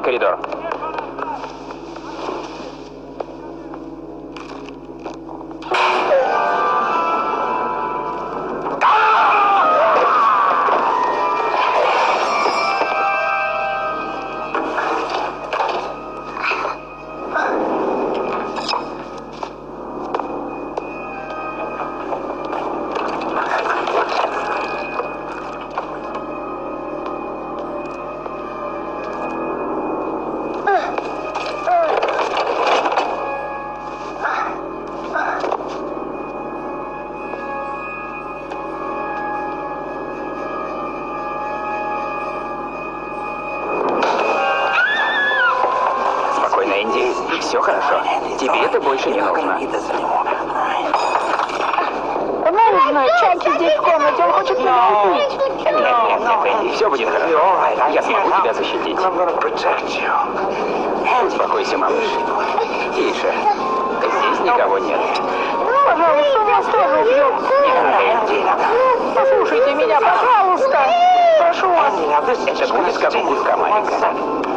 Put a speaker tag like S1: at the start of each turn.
S1: коридор. Все хорошо. Тебе это больше не нужно.
S2: Нужно. Чаки здесь в комнате. Он хочет меня убить.
S1: Нет, Энди, все будет хорошо. Я смогу тебя защитить. Успокойся, малыш. Тише. Здесь никого нет.
S2: Пожалуйста, нас тоже убьют.
S1: Энди.
S2: Послушайте меня, пожалуйста. Прошу вас.
S1: Это будет как укус комарика.